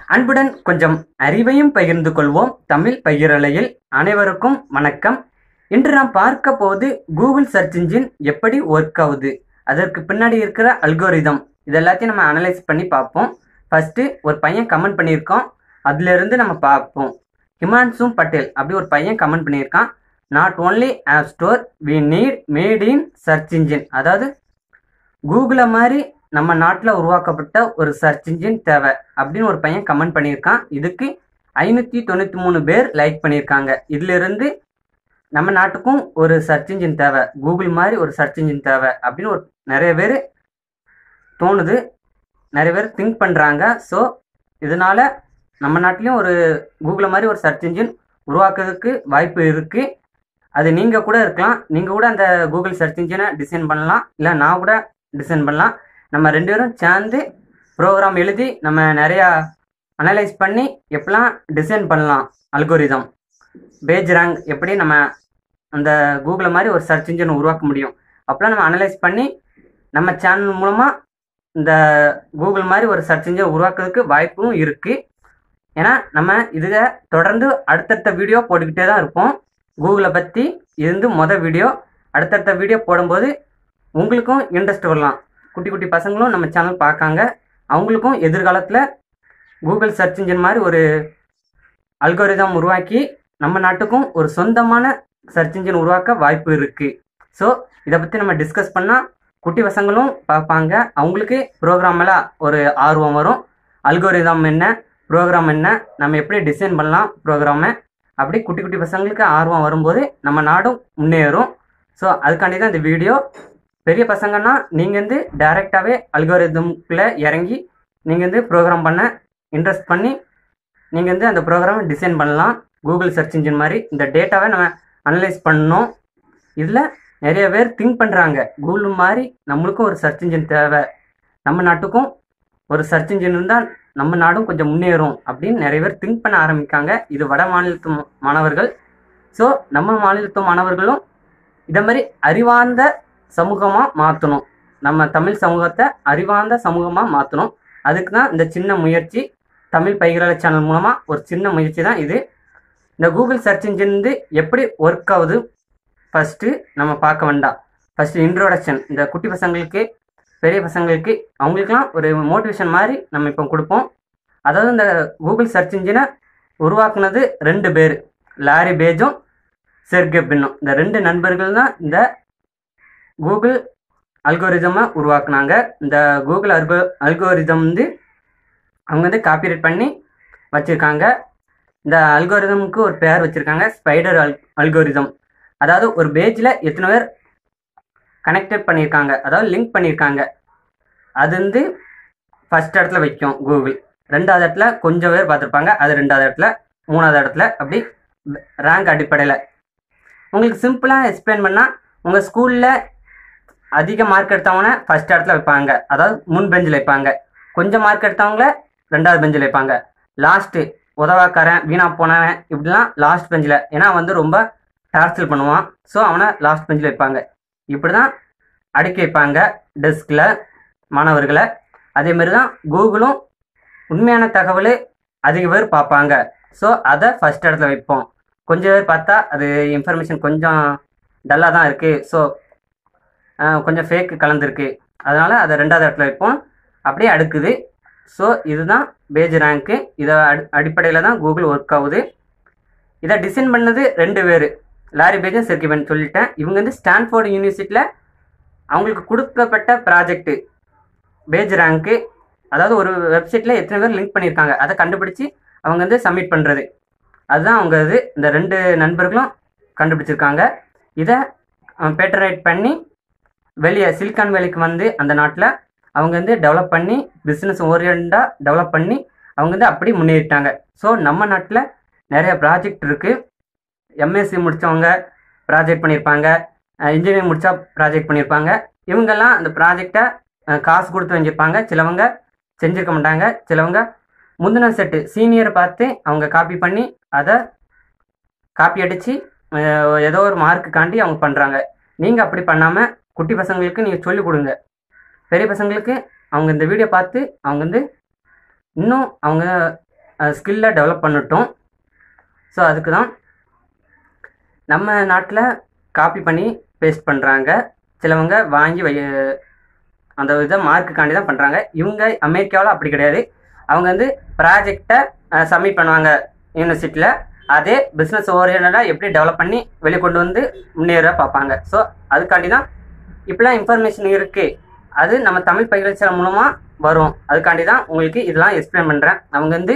அன்புடன் கொஞ்சம் அறிவையும் பகிர்ந்து கொள்வோம். தமிழ் பகிரலையில் அனைவருக்கும் வணக்கம். இன்று நாம் பார்க்க போது கூகுள் சர்ச் இன்ஜின் எப்படி ஒர்க் ஆகுது, அதற்கு பின்னாடி இருக்கிற அல்கோரிதம், இது எல்லாத்தையும் நம்ம அனலைஸ் பண்ணி பார்ப்போம். ஃபர்ஸ்ட் ஒரு பையன் கமெண்ட் பண்ணியிருக்கோம், அதுல இருந்து நம்ம பார்ப்போம். ஹிமான்சு பட்டேல் அப்படி ஒரு பையன் கமெண்ட் பண்ணியிருக்கான். Not only app store we need made in search engine. அதாவது கூகுளை மாதிரி நம்ம நாட்டில் உருவாக்கப்பட்ட ஒரு சர்ச் இன்ஜின் தேவை அப்படின்னு ஒரு பையன் கமெண்ட் பண்ணியிருக்கான். இதுக்கு 593 பேர் லைக் பண்ணியிருக்காங்க. இதுல இருந்து நம்ம நாட்டுக்கும் ஒரு சர்ச் இன்ஜின் தேவை, கூகுள் மாதிரி ஒரு சர்ச் இன்ஜின் தேவை அப்படின்னு நிறைய பேர் தோணுது, நிறைய பேர் திங்க் பண்ணுறாங்க. ஸோ இதனால நம்ம நாட்டிலையும் ஒரு கூகுளை மாதிரி ஒரு சர்ச் இன்ஜின் உருவாக்குறதுக்கு வாய்ப்பு இருக்குது. அது நீங்கள் கூட இருக்கலாம், நீங்கள் கூட அந்த கூகுள் சர்ச் இன்ஜினை டிசைன் பண்ணலாம், இல்லை நான் கூட டிசைன் பண்ணலாம். நம்ம ரெண்டு பேரும் சேர்ந்து ப்ரோக்ராம் எழுதி நம்ம நிறையா அனலைஸ் பண்ணி எப்படிலாம் டிசைன் பண்ணலாம், அல்கோரிதம் பேஜ் ரேங்க் எப்படி நம்ம அந்த கூகுளை மாதிரி ஒரு சர்ச் இன்ஜின் உருவாக்க முடியும் அப்போலாம் நம்ம அனலைஸ் பண்ணி நம்ம சேனல் மூலமாக இந்த கூகுள் மாதிரி ஒரு சர்ச் இன்ஜின் உருவாக்குறதுக்கு வாய்ப்பும் இருக்குது. ஏன்னா நம்ம இதை தொடர்ந்து அடுத்தடுத்த வீடியோ போட்டுக்கிட்டே தான் இருப்போம். கூகுளை பற்றி இருந்து மொதல் வீடியோ, அடுத்தடுத்த வீடியோ போடும்போது உங்களுக்கும் இன்ட்ரெஸ்ட் வரலாம். குட்டி குட்டி பசங்களும் நம்ம சேனல் பார்க்காங்க, அவங்களுக்கும் எதிர்காலத்தில் கூகுள் சர்ச் இன்ஜின் மாதிரி ஒரு அல்கோரிதம் உருவாக்கி நம்ம நாட்டுக்கும் ஒரு சொந்தமான சர்ச் இன்ஜின் உருவாக்க வாய்ப்பு இருக்குது. ஸோ இதை பற்றி நம்ம டிஸ்கஸ் பண்ணால் குட்டி பசங்களும் பார்ப்பாங்க, அவங்களுக்கு ப்ரோக்ராமெல்லாம் ஒரு ஆர்வம் வரும். அல்கோரிதம் என்ன, ப்ரோக்ராம் என்ன, நம்ம எப்படி டிசைன் பண்ணலாம் ப்ரோக்ராமை, அப்படி குட்டி குட்டி பசங்களுக்கு ஆர்வம் வரும்போது நம்ம நாடும் முன்னேறும். ஸோ அதுக்காண்டி தான் இந்த வீடியோ. பெரிய பசங்கன்னா நீங்கள் வந்து டைரெக்டாகவே அல்கோரிதம்குள்ளே இறங்கி நீங்கள் வந்து ப்ரோக்ராம் பண்ண இன்ட்ரெஸ்ட் பண்ணி நீங்கள் வந்து அந்த ப்ரோக்ராமை டிசைன் பண்ணலாம். கூகுள் சர்ச் இன்ஜின் மாதிரி இந்த டேட்டாவை நம்ம அனலைஸ் பண்ணணும். இதில் நிறைய பேர் திங்க் பண்ணுறாங்க, கூகுள் மாதிரி நம்மளுக்கும் ஒரு சர்ச் இன்ஜின் தேவை, நம்ம நாட்டுக்கும் ஒரு சர்ச் இன்ஜின் இருந்தால் நம்ம நாடும் கொஞ்சம் முன்னேறும் அப்படின்னு நிறைய பேர் திங்க் பண்ண ஆரம்பிக்காங்க. இது வட மாநிலத்து மாணவர்கள். ஸோ நம்ம மாநிலத்து மாணவர்களும் இதை மாதிரி அறிவார்ந்த சமூகமாக மாற்றணும், நம்ம தமிழ் சமூகத்தை அறிவார்ந்த சமூகமாக மாற்றணும். அதுக்கு தான் இந்த சின்ன முயற்சி, தமிழ் பயிரலை சேனல் மூலமாக ஒரு சின்ன முயற்சி தான் இது. இந்த கூகுள் சர்ச் இன்ஜின் வந்து எப்படி ஒர்க் ஆகுது ஃபஸ்ட்டு நம்ம பார்க்க வேண்டாம். ஃபஸ்ட்டு இன்ட்ரோடக்ஷன், இந்த குட்டி பசங்களுக்கு பெரிய பசங்களுக்கு அவங்களுக்குலாம் ஒரு மோட்டிவேஷன் மாதிரி நம்ம இப்போ கொடுப்போம். அதாவது இந்த கூகுள் சர்ச் இன்ஜினை உருவாக்குனது 2 பேர், லாரி பேஜும் செர்கே பின்னும். இந்த 2 நண்பர்கள் தான் இந்த கூகுள் அல்கோரிதமை உருவாக்குனாங்க. இந்த கூகுள் அல்கோரிதம் வந்து அவங்க வந்து காப்பிரைட் பண்ணி வச்சுருக்காங்க. இந்த அல்கோரிதமுக்கு ஒரு பேர் வச்சுருக்காங்க, ஸ்பைடர் அல்கோரிதம். அதாவது ஒரு பேஜில் எத்தனை பேர் கனெக்டட் பண்ணியிருக்காங்க, அதாவது லிங்க் பண்ணியிருக்காங்க, அது வந்து ஃபஸ்ட் இடத்துல வைக்கும் கூகுள். 2வது இடத்துல கொஞ்சம் பேர் பார்த்துருப்பாங்க, அது 2வது இடத்துல, 3வது இடத்துல, அப்படி ரேங்க் அடிப்படையில். உங்களுக்கு சிம்பிளாக எக்ஸ்பிளைன் பண்ணால், உங்கள் ஸ்கூலில் அதிக மார்க் எடுத்தவங்கள ஃபஸ்ட் இடத்துல வைப்பாங்க, அதாவது முன் பெஞ்சில் வைப்பாங்க. கொஞ்சம் மார்க் எடுத்தவங்கள 2வது பெஞ்சில் வைப்பாங்க. லாஸ்ட்டு உதவாக்காரன், வீணா போனவன், இப்படிலாம் லாஸ்ட் பெஞ்சில். ஏன்னா வந்து ரொம்ப டார்ச்சர் பண்ணுவான், ஸோ அவனை லாஸ்ட் பெஞ்சில் வைப்பாங்க. இப்படி தான் அடுக்கி வைப்பாங்க டெஸ்கில் மாணவர்களை. அதேமாரி தான் கூகுளும் உண்மையான தகவல் அதிக பேர் பார்ப்பாங்க, ஸோ அதை ஃபஸ்ட் இடத்துல வைப்போம். கொஞ்சம் பேர் பார்த்தா அது இன்ஃபர்மேஷன் கொஞ்சம் டல்லாக தான் இருக்குது, ஸோ கொஞ்சம் ஃபேக்கு கலந்துருக்கு, அதனால் அதை 2வது இடத்துல வைப்போம். அப்படியே அடுக்குது. ஸோ இதுதான் பேஜ் ரேங்க்கு. இதை அடிப்படையில் தான் கூகுள் ஒர்க் ஆகுது. இதை டிசைன் பண்ணது 2 பேர், லாரி பேஜும் செர்கே பின் சொல்லிட்டேன். இவங்க வந்து ஸ்டான்ஃபோர்டு யூனிவர்சிட்டியில் அவங்களுக்கு கொடுக்கப்பட்ட ப்ராஜெக்ட்டு பேஜ் ரேங்க்கு, அதாவது ஒரு வெப்சைட்டில் எத்தனை பேர் லிங்க் பண்ணியிருக்காங்க அதை கண்டுபிடிச்சி அவங்க வந்து சப்மிட் பண்ணுறது, அதுதான் அவங்க இது. இந்த 2 நண்பர்களும் கண்டுபிடிச்சிருக்காங்க. இதை பேட்டரைட் பண்ணி வெளியே சிலிக்கான் வேலிக்கு வந்து அந்த நாட்டில் அவங்க வந்து டெவலப் பண்ணி பிஸ்னஸ் ஓரியண்டாக டெவலப் பண்ணி அவங்க வந்து அப்படி முன்னேறிட்டாங்க. ஸோ நம்ம நாட்டில் நிறைய ப்ராஜெக்ட் இருக்குது. எம்எஸ்சி முடித்தவங்க ப்ராஜெக்ட் பண்ணியிருப்பாங்க, இன்ஜினியரிங் முடித்தா ப்ராஜெக்ட் பண்ணியிருப்பாங்க. இவங்கெல்லாம் அந்த ப்ராஜெக்டை காசு கொடுத்து வாங்கியிருப்பாங்க. சிலவங்க செஞ்சுருக்க மாட்டாங்க, சிலவங்க முந்தின செட்டு சீனியரை பார்த்து அவங்க காப்பி பண்ணி அதை காப்பி அடித்து ஏதோ ஒரு மார்க்குக்காண்டி அவங்க பண்ணுறாங்க. நீங்கள் அப்படி பண்ணாமல் குட்டி பசங்களுக்கு நீங்கள் சொல்லிக் கொடுங்க. பெரிய பசங்களுக்கு அவங்க இந்த வீடியோ பார்த்து அவங்க வந்து இன்னும் அவங்க ஸ்கில்லை டெவலப் பண்ணட்டும். ஸோ அதுக்கு தான் நம்ம நாட்டில் காப்பி பண்ணி பேஸ்ட் பண்ணுறாங்க. சிலவங்க வாங்கி அந்த இதை மார்க்குக்காண்டி தான் பண்ணுறாங்க. இவங்க அமெரிக்காவில் அப்படி கிடையாது. அவங்க வந்து ப்ராஜெக்டை சப்மிட் பண்ணுவாங்க யூனிவர்சிட்டியில். அதே பிஸ்னஸ் ஓரியன்டாக எப்படி டெவலப் பண்ணி வெளியே கொண்டு வந்து முன்னேற பார்ப்பாங்க. ஸோ அதுக்காண்டி தான் இப்படிலாம் இன்ஃபர்மேஷன் இருக்குது. அது நம்ம தமிழ் பயிற்சியாளர் மூலமாக வரும். அதுக்காண்டி தான் உங்களுக்கு இதெல்லாம் எக்ஸ்பிளைன் பண்ணுறேன். அவங்க வந்து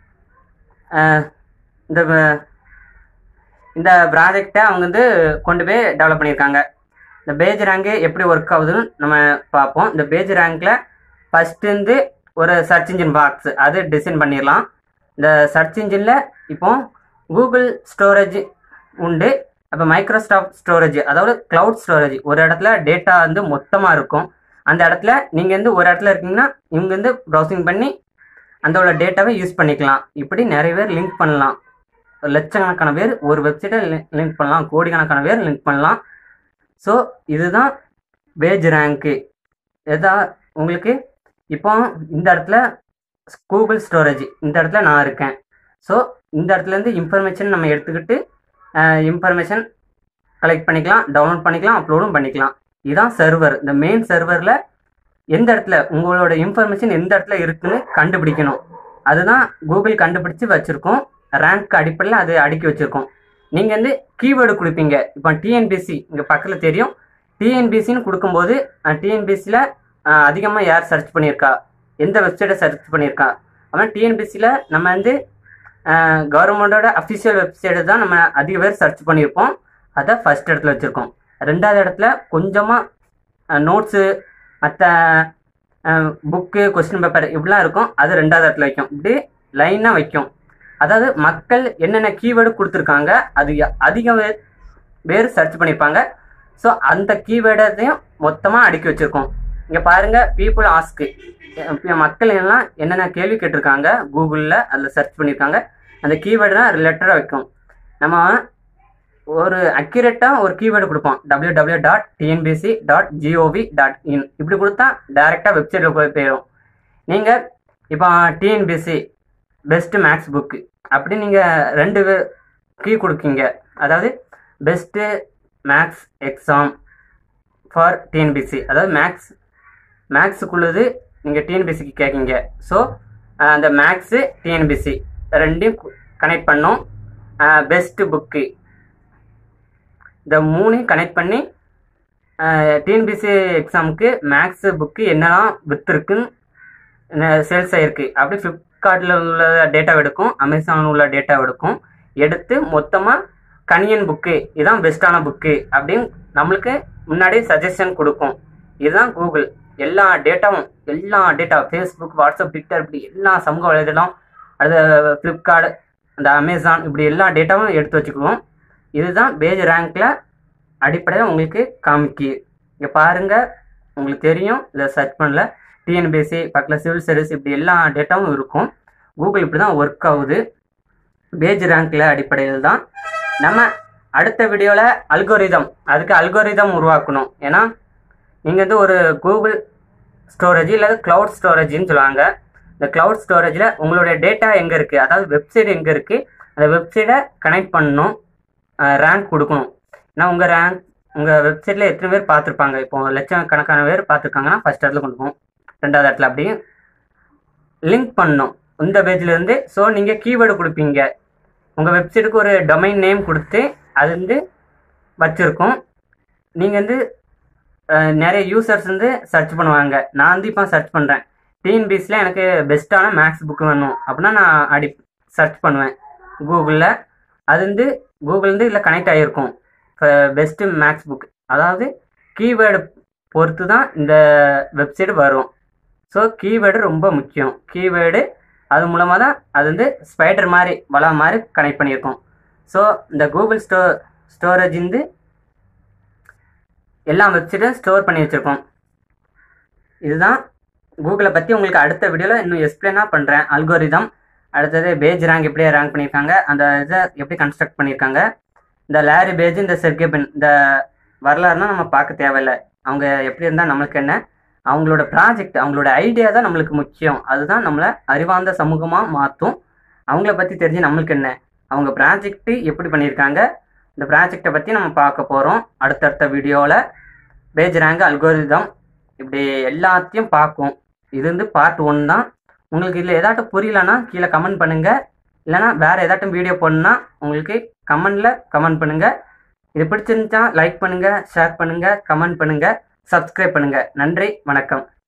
இந்த ப்ராஜெக்டை அவங்க வந்து கொண்டு போய் டெவலப் பண்ணியிருக்காங்க. இந்த பேஜ் ரேங்கு எப்படி ஒர்க் ஆகுதுன்னு நம்ம பார்ப்போம். இந்த பேஜ் ரேங்கில் ஃபஸ்ட்டு வந்து ஒரு சர்ச் இன்ஜின் பாக்ஸ் அது டிசைன் பண்ணிடலாம். இந்த சர்ச் இன்ஜினில் இப்போ கூகுள் ஸ்டோரேஜ் உண்டு. அப்போ மைக்ரோசாஃப்ட் ஸ்டோரேஜ், அதாவது க்ளவுட் ஸ்டோரேஜ். ஒரு இடத்துல டேட்டா வந்து மொத்தமாக இருக்கும். அந்த இடத்துல நீங்கள் வந்து ஒரு இடத்துல இருக்கீங்கன்னா இவங்க வந்து ப்ரௌசிங் பண்ணி அந்த டேட்டாவை யூஸ் பண்ணிக்கலாம். இப்படி நிறைய பேர் லிங்க் பண்ணலாம். லட்சக்கணக்கான பேர் ஒரு வெப்சைட்டை லிங்க் பண்ணலாம், கோடிக்கணக்கான பேர் லிங்க் பண்ணலாம். ஸோ இதுதான் பேஜ் ரேங்க்கு. எதா உங்களுக்கு இப்போ இந்த இடத்துல கூகுள் ஸ்டோரேஜ், இந்த இடத்துல நான் இருக்கேன். ஸோ இந்த இடத்துலேருந்து இன்ஃபர்மேஷன் நம்ம எடுத்துக்கிட்டு இன்ஃபர்மேஷன் கலெக்ட் பண்ணிக்கலாம், டவுன்லோட் பண்ணிக்கலாம், அப்லோடும் பண்ணிக்கலாம். இதுதான் சர்வர். இந்த மெயின் சர்வரில் எந்த இடத்துல உங்களோட இன்ஃபர்மேஷன் எந்த இடத்துல இருக்குன்னு கண்டுபிடிக்கணும். அதுதான் கூகுள் கண்டுபிடிச்சி வச்சுருக்கோம். ரேங்க் அடிப்படையில் அது அடுக்கி வச்சுருக்கோம். நீங்கள் வந்து கீவேர்டு கொடுப்பீங்க. இப்போ டிஎன்பிசி இங்கே பக்கத்தில் தெரியும். டிஎன்பிசின்னு கொடுக்கும்போது டிஎன்பிசியில் அதிகமாக யார் சர்ச் பண்ணியிருக்கா, எந்த வெப்சைட்டை சர்ச் பண்ணியிருக்கா. ஆனால் டிஎன்பிசியில் நம்ம வந்து கவர்மெண்டோட அஃபிஷியல் வெப்சைட்டை தான் நம்ம அதிக பேர் சர்ச் பண்ணியிருப்போம். அதை ஃபஸ்ட் இடத்துல வச்சுருக்கோம். ரெண்டாவது இடத்துல கொஞ்சமாக நோட்ஸு, மற்ற புக்கு, கொஸ்டின் பேப்பர் இப்படிலாம் இருக்கும். அது ரெண்டாவது இடத்துல வைக்கும். இப்படி லைனாக வைக்கும். அதாவது மக்கள் என்னென்ன கீவேர்டு கொடுத்துருக்காங்க அது அதிக பேர் சர்ச் பண்ணியிருப்பாங்க. ஸோ அந்த கீவேர்டையும் மொத்தமாக அடுக்கி வச்சுருக்கோம். இங்கே பாருங்கள், பீப்புள் ஆஸ்க்கு, மக்கள் எல்லாம் என்னென்ன கேள்வி கேட்டிருக்காங்க கூகுளில் அதில் சர்ச் பண்ணியிருக்காங்க. அந்த கீவேர்டுலாம் ரிலேட்டடாக வைக்கும். நம்ம ஒரு அக்யூரேட்டாக ஒரு கீவேர்டு கொடுப்போம், www.tnbc.gov.in. இப்படி கொடுத்தா டைரெக்டாக வெப்சைட்டில் போய் போயிடும். நீங்கள் இப்போ டிஎன்பிசி பெஸ்ட்டு மேக்ஸ் புக்கு அப்படி நீங்கள் 2 கீ கொடுக்கீங்க. அதாவது best maths exam for TNPSC, அதாவது மேக்ஸுக்குள்ளது நீங்கள் டிஎன்பிசிக்கு கேட்குங்க. ஸோ அந்த மேக்ஸு டிஎன்பிசி ரெண்டையும் கனெக்ட் பண்ணோம். பெஸ்ட்டு புக்கு இந்த 3ஐயும் கனெக்ட் பண்ணி டிஎன்பிசி எக்ஸாமுக்கு மேக்ஸு புக்கு என்னெல்லாம் விற்றுருக்குன்னு சேல்ஸ் ஆகிருக்கு அப்படி ஃப்ளிப்கார்ட்டில் உள்ள டேட்டாவை எடுக்கும், அமேசானில் உள்ள டேட்டாவை எடுத்து மொத்தமாக கனியன் புக்கு இதுதான் பெஸ்ட்டான புக்கு அப்படின்னு நம்மளுக்கு முன்னாடி சஜஷன் கொடுக்கும். இதுதான் கூகுள். எல்லா டேட்டா ஃபேஸ்புக், வாட்ஸ்அப், ட்விட்டர் இப்படி எல்லா சமூக வலைதளம், அடுத்த ஃப்ளிப்கார்ட், அந்த அமேசான் இப்படி எல்லா டேட்டாவும் எடுத்து வச்சுக்குவோம். இதுதான் பேஜ் ரேங்க்கில் அடிப்படையாக உங்களுக்கு காமிக்கு. இங்கே பாருங்கள், உங்களுக்கு தெரியும். இதை சர்ச் பண்ணல டிஎன்பிஎஸ்சி பக்கத்தில் சிவில் சர்வீஸ் இப்படி எல்லா டேட்டாவும் இருக்கும். கூகுள் இப்படி தான் ஒர்க் ஆகுது. பேஜ் ரேங்க்கில் அடிப்படையில் தான் நம்ம அடுத்த வீடியோவில் அதுக்கு அல்கோரிதம் உருவாக்கணும். ஏன்னா நீங்கள் வந்து ஒரு கூகுள் ஸ்டோரேஜ் இல்லை க்ளவுட் ஸ்டோரேஜ்னு சொல்லுவாங்க. இந்த க்ளவுட் ஸ்டோரேஜில் உங்களுடைய டேட்டா எங்கே இருக்குது, அதாவது வெப்சைட் எங்கே இருக்குது, அந்த வெப்சைட்டை கனெக்ட் பண்ணணும், ரேங்க் கொடுக்கணும். ஏன்னா உங்கள் வெப்சைட்டில் எத்தனை பேர் பார்த்துருப்பாங்க. இப்போ லட்சக்கணக்கான பேர் பார்த்துருக்காங்கன்னா ஃபஸ்ட் இடத்துல கொண்டு போகும், ரெண்டாவது இடத்துல அப்படியே லிங்க் பண்ணணும் இந்த பேஜ்லேருந்து. ஸோ நீங்கள் கீவேர்டு கொடுப்பீங்க. உங்கள் வெப்சைட்டுக்கு ஒரு டொமைன் நேம் கொடுத்து அது வந்து வச்சுருக்கோம். நீங்கள் வந்து நிறைய யூசர்ஸ் வந்து சர்ச் பண்ணுவாங்க. நான் வந்து இப்போ சர்ச் பண்ணுறேன் டிஎன்பிஎஸ்சியில் எனக்கு பெஸ்ட்டான மேக்ஸ் புக்கு வேணும் அப்படின்னா நான் சர்ச் பண்ணுவேன் கூகுளில். அது வந்து கூகுள் இதில் கனெக்ட் ஆகிருக்கும் பெஸ்ட்டு மேக்ஸ் புக். அதாவது கீவேர்டு பொறுத்து தான் இந்த வெப்சைட் வரும். ஸோ கீவேர்டு ரொம்ப முக்கியம். கீவேர்டு அது மூலமாக தான் அது வந்து ஸ்பைடர் மாதிரி வலை மாதிரி கனெக்ட் பண்ணியிருக்கோம். ஸோ இந்த கூகுள் ஸ்டோரேஜ் வந்து எல்லா வெப்சைட்டும் ஸ்டோர் பண்ணி வச்சுருக்கோம். இதுதான் கூகுளை பற்றி உங்களுக்கு அடுத்த வீடியோவில் இன்னும் எக்ஸ்பிளைனாக பண்ணுறேன். அல்கோரிதம், அடுத்தது பேஜ் ரேங்க் எப்படி ரேங்க் பண்ணியிருக்காங்க, அந்த இதை எப்படி கன்ஸ்ட்ரக்ட் பண்ணியிருக்காங்க. இந்த லாரி பேஜ், இந்த செர்கேபின், இந்த வரலாறுனா நம்ம பார்க்க தேவையில்லை. அவங்க எப்படி இருந்தால் நம்மளுக்கு என்ன, அவங்களோட ப்ராஜெக்ட், அவங்களோட ஐடியா தான் நம்மளுக்கு முக்கியம். அதுதான் நம்மளை அறிவார்ந்த சமூகமாக மாற்றும். அவங்கள பற்றி தெரிஞ்சு நம்மளுக்கு என்ன, அவங்க ப்ராஜெக்ட்டு எப்படி பண்ணியிருக்காங்க, இந்த ப்ராஜெக்டை பற்றி நம்ம பார்க்க போகிறோம் அடுத்தடுத்த வீடியோவில். பேஜ்ரேங்க் அல்கோரிதம் இப்படி எல்லாத்தையும் பார்க்கும். இது வந்து பார்ட் 1 தான். உங்களுக்கு இதில் ஏதாட்டும் புரியலன்னா கீழே கமெண்ட் பண்ணுங்கள். இல்லைனா வேறு ஏதாட்டும் வீடியோ போடணுன்னா உங்களுக்கு கமெண்ட் பண்ணுங்கள். இது பிடிச்சிருந்துச்சா லைக் பண்ணுங்கள், ஷேர் பண்ணுங்கள், கமெண்ட் பண்ணுங்கள், சப்ஸ்கிரைப் பண்ணுங்கள். நன்றி, வணக்கம்.